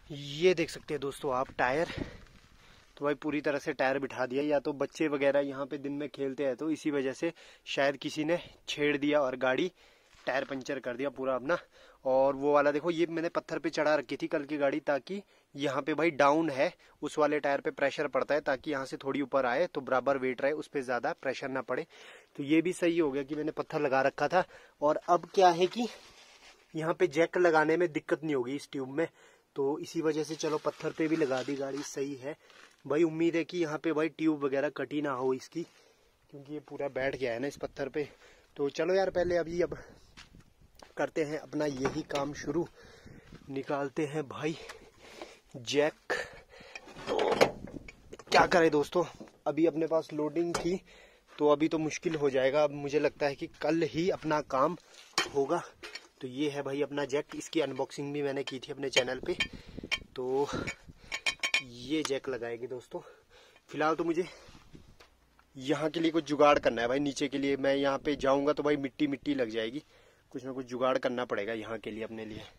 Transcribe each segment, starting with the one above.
ये देख सकते हैं दोस्तों आप टायर। तो भाई पूरी तरह से टायर बिठा दिया। या तो बच्चे वगैरह यहाँ पे दिन में खेलते हैं तो इसी वजह से शायद किसी ने छेड़ दिया और गाड़ी टायर पंचर कर दिया पूरा अपना। और वो वाला देखो, ये मैंने पत्थर पे चढ़ा रखी थी कल की गाड़ी, ताकि यहाँ पे भाई डाउन है, उस वाले टायर पे प्रेशर पड़ता है, ताकि यहाँ से थोड़ी ऊपर आए तो बराबर वेट रहे, उस पर ज्यादा प्रेशर ना पड़े। तो ये भी सही हो गया कि मैंने पत्थर लगा रखा था। और अब क्या है कि यहाँ पे जैक लगाने में दिक्कत नहीं होगी इस ट्यूब में, तो इसी वजह से चलो पत्थर पे भी लगा दी गाड़ी। सही है भाई। उम्मीद है कि यहाँ पे भाई ट्यूब वगैरह कटी ना हो इसकी, क्योंकि ये पूरा बैठ गया है ना इस पत्थर पे। तो चलो यार पहले अब करते हैं अपना यही काम शुरू। निकालते हैं भाई जैक। तो क्या करें दोस्तों, अभी अपने पास लोडिंग थी तो अभी तो मुश्किल हो जाएगा। अब मुझे लगता है कि कल ही अपना काम होगा। तो ये है भाई अपना जैक, इसकी अनबॉक्सिंग भी मैंने की थी अपने चैनल पे। तो ये जैक लगाएगी दोस्तों। फिलहाल तो मुझे यहाँ के लिए कुछ जुगाड़ करना है भाई। नीचे के लिए मैं यहाँ पे जाऊंगा तो भाई मिट्टी मिट्टी लग जाएगी, कुछ ना कुछ जुगाड़ करना पड़ेगा यहाँ के लिए अपने लिए।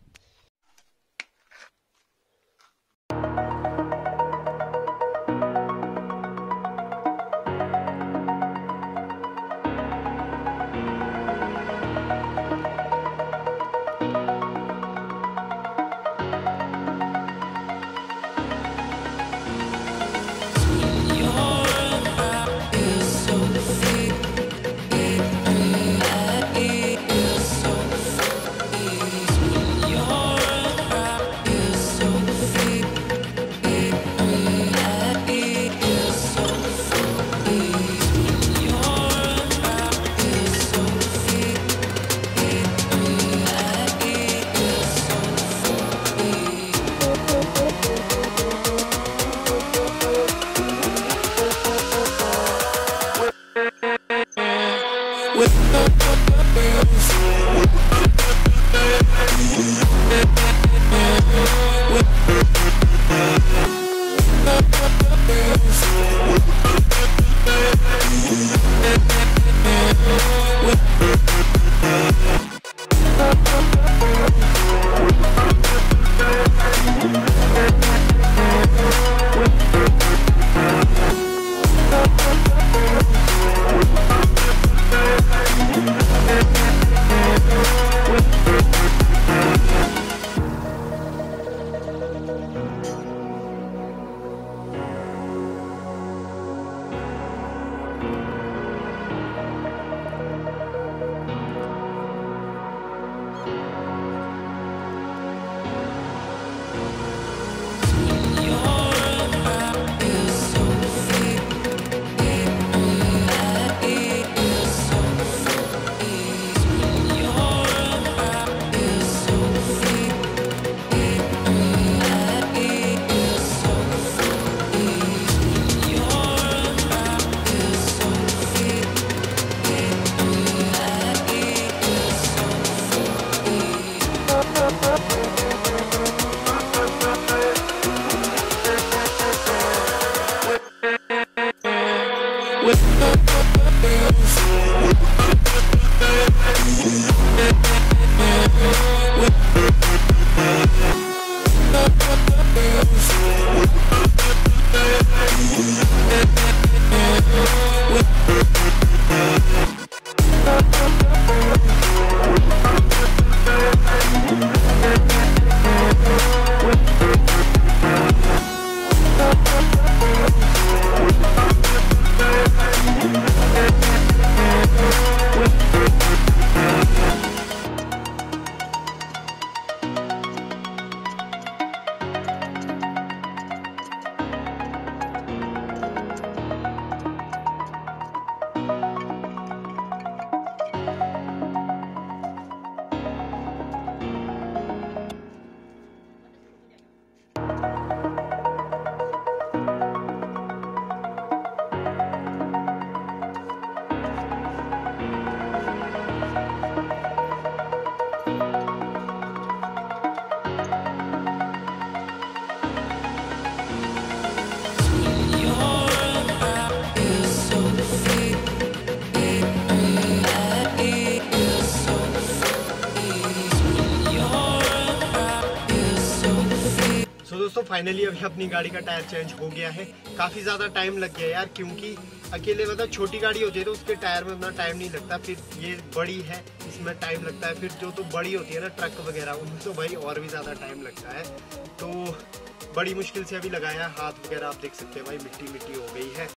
दोस्तों फाइनली अभी अपनी गाड़ी का टायर चेंज हो गया है। काफी ज्यादा टाइम लग गया यार, क्योंकि अकेले मतलब छोटी गाड़ी होती है तो उसके टायर में उतना टाइम नहीं लगता, फिर ये बड़ी है इसमें टाइम लगता है, फिर जो तो बड़ी होती है ना ट्रक वगैरह, उनमें तो भाई और भी ज्यादा टाइम लगता है। तो बड़ी मुश्किल से अभी लगाया, हाथ वगैरह आप देख सकते हैं भाई मिट्टी मिट्टी हो गई है।